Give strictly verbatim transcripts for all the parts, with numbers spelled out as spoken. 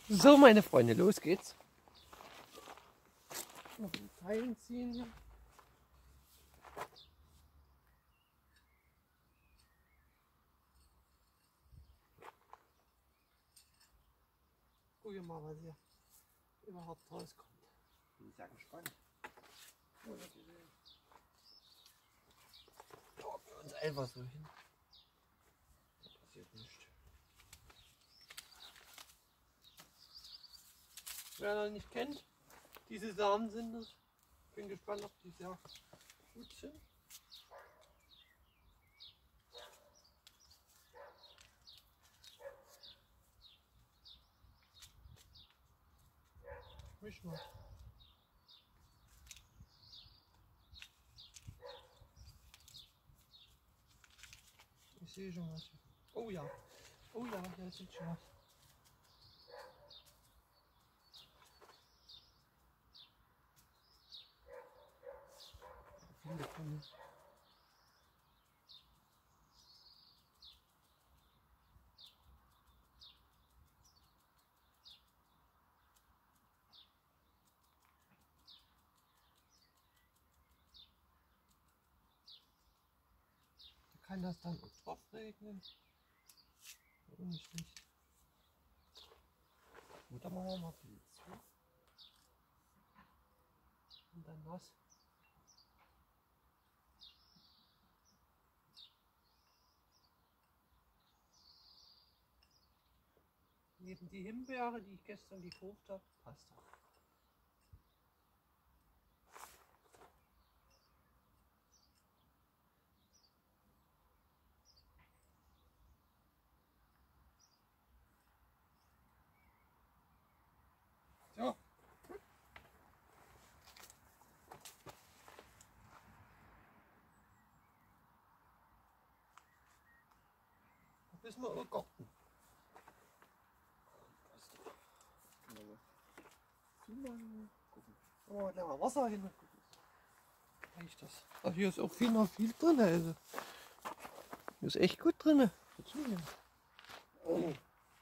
So, meine Freunde, los geht's. Noch ein Teilen ziehen hier. Gucken wir mal, was hier überhaupt rauskommt. Bin sehr gespannt. Legen wir uns einfach so hin. Da passiert nichts. Wer noch nicht kennt, diese Samen sind es. Ich bin gespannt, ob die sehr gut sind. Misch mal. Ich sehe schon was. Oh ja. Oh ja, da sieht schon was. Viele drin. Da kann das dann auch drauf regnen. Warum nicht? Gut, dann machen wir mal viel zu. Und dann was? Neben die Himbeere, die ich gestern gekauft habe, passt das. So. Da müssen wir auch gucken. Oh, da mal Wasser hin. Reicht das? Ach, hier ist auch viel noch viel drin. Also. Hier ist echt gut drin. Oh.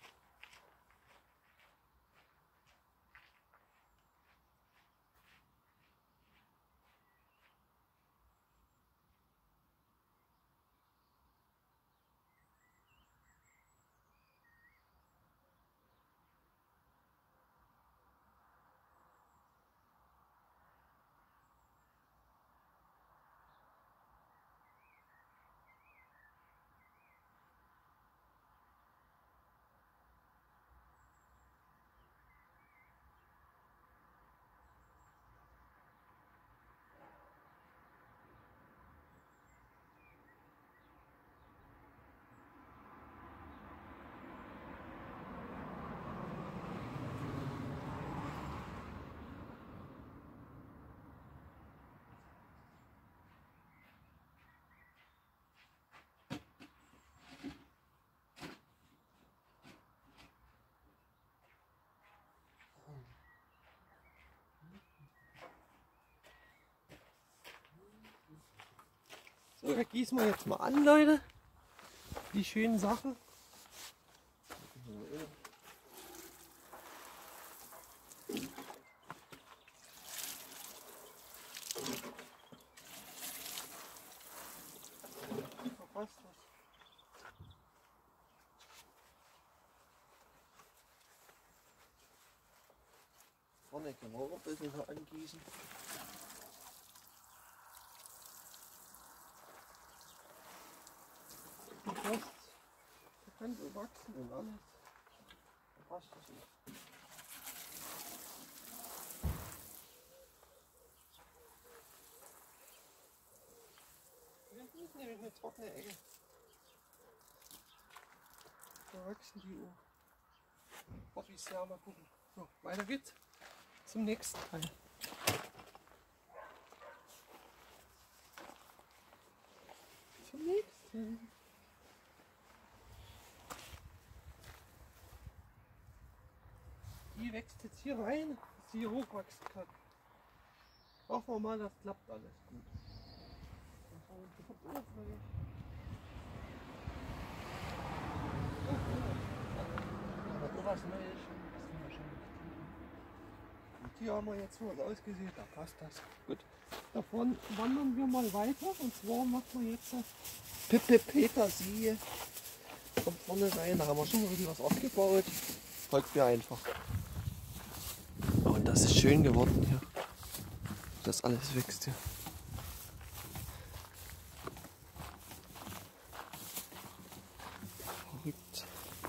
So, da gießen wir jetzt mal an, Leute. Die schönen Sachen. Verpasst was. Vorne können wir auch ein bisschen noch angießen. Da kann so wachsen und alles. Da passt das nicht. Hier ist nämlich eine trockene Ecke. Da wachsen die auch. Hoffe ich sehr, mal gucken. So, weiter geht's zum nächsten Teil. Zum nächsten. Die wächst jetzt hier rein, dass sie hier hochwachsen kann. Hoffen wir mal, das klappt alles gut. Aber sowas Neues, das sind wir schon hier haben wir jetzt so was ausgesehen, da passt das. Gut, davon wandern wir mal weiter und zwar machen wir jetzt Pippe Petersilie. Kommt vorne rein, da haben wir schon mal was aufgebaut. Folgt mir einfach. Und das ist schön geworden hier. Das alles wächst hier. Verrückt.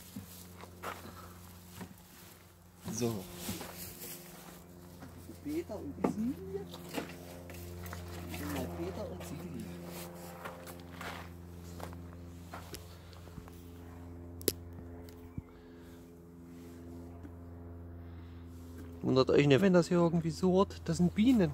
So. Peter und Silje. Mal Peter und Silje. Wundert euch nicht, wenn das hier irgendwie surrt. Das sind Bienen.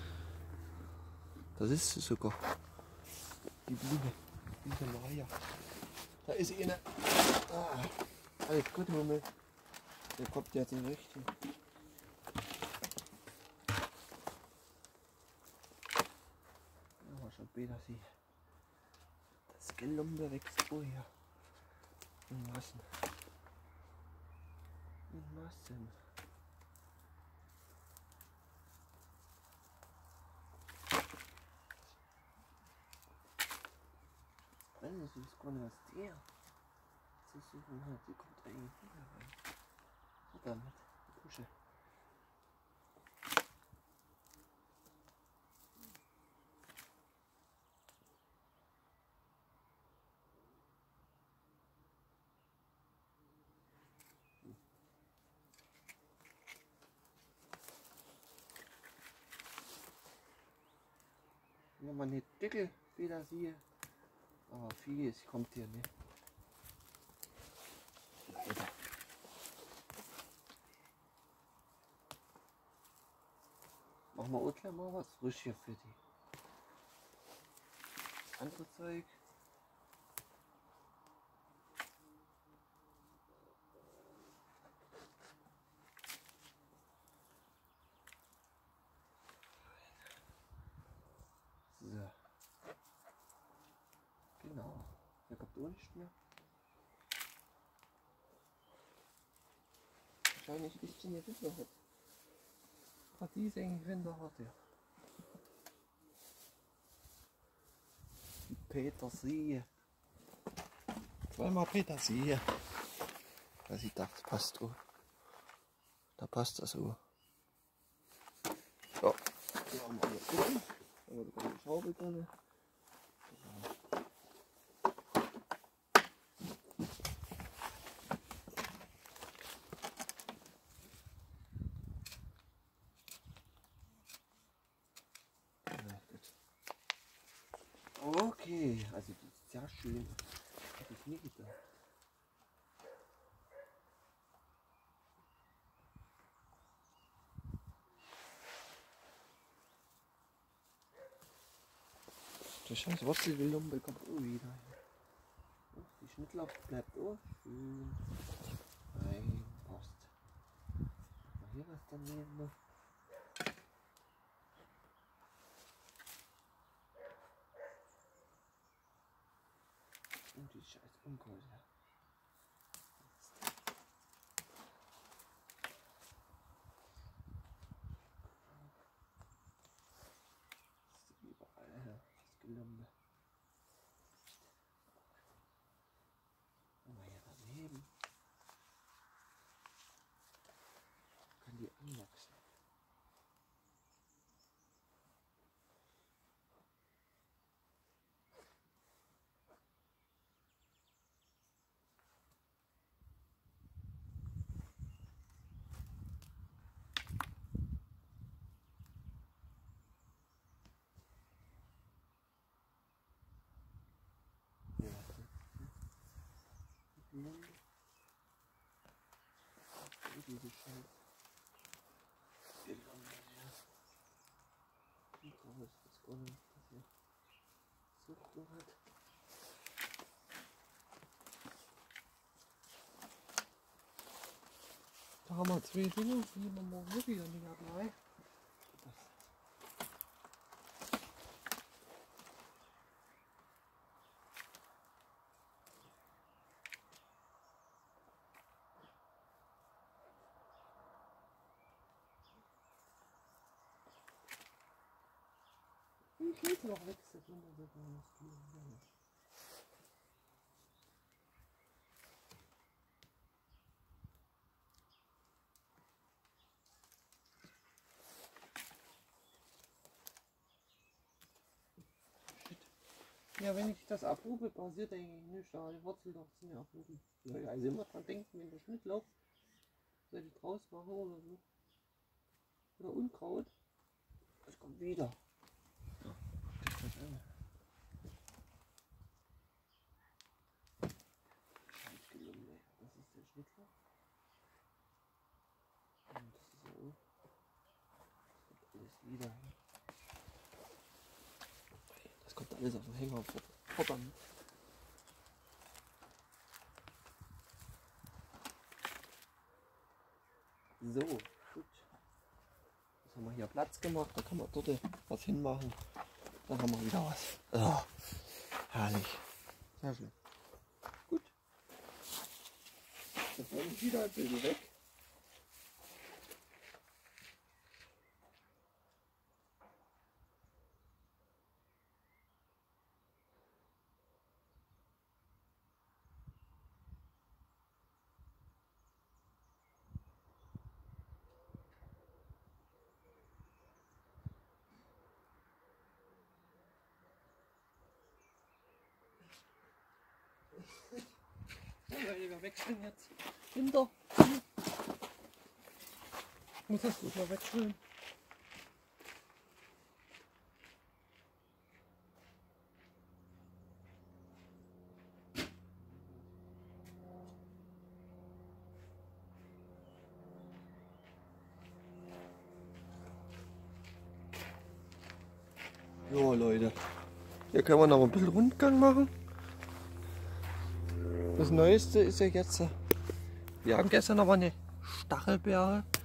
Das ist es sogar. Die Biene. Biene Maria. Da ist eine. Ah, alles gut, Hummel. Der kommt ja zurecht. Ja, schon Petersilie. Das Gelumbe wächst vorher. In Massen. In Massen. Das ist gar nicht was der. Das ist so, die kommt eigentlich wieder rein. So damit, die Kusche. Wenn man nicht Deckel wieder sieht, aber vieles kommt hier nicht. Leider. Machen wir auch gleich mal was frisch hier für die. Das andere Zeug. So. Genau. Hier kommt auch nichts mehr. Wahrscheinlich ist die nicht Winter hat. Hat die ist eigentlich Winter hat, ja. Petersilie. Zweimal Petersilie. Also ich dachte, das passt so. Da passt das so. So, hier haben wir alles drin. Da haben wir eine Schraube drin. Okay, also das ist sehr schön. Hätte ich nie gedacht. Der scheiß Wurzelgelumpe kommt auch wieder. Die Schnittlauch bleibt auch schön. Nein, passt. Mal hier was daneben noch. Und die scheiß Unkraut. Überall das Gelumpe. Aber hier daneben kann die anwachsen. Gelumpe. Diese scheiß Gelumpe hier. Und da ist das gar nicht, dass hier Zucht hat. Da haben wir zwei Dinge, die nehmen wir morgen wirklich an die Gärtnerei. die Käse auch wechselt. Ja, wenn ich das abrufe, passiert eigentlich nichts, da die Wurzel doch zu mir abrufen. Ja, ja, also immer dran denken, wenn das nicht läuft, soll ich draus machen oder so. Oder Unkraut. Das kommt wieder. Ja, das kommt an. Scheißgelungen, das ist der Schnittler. Und das ist so. Das kommt alles wieder. Das kommt alles auf den Hänger vorbei. So, gut. Jetzt haben wir hier Platz gemacht, da kann man dort was hinmachen. Dann haben wir wieder was. Oh, herrlich. Sehr schön. Gut. Jetzt nehme ich wieder ein bisschen weg. Leute, wir wechseln jetzt Winter. Ich muss das gut mal wechseln. Jo Leute, hier können wir noch ein bisschen Rundgang machen. Das Neueste ist ja jetzt, wir haben gestern aber eine Stachelbeere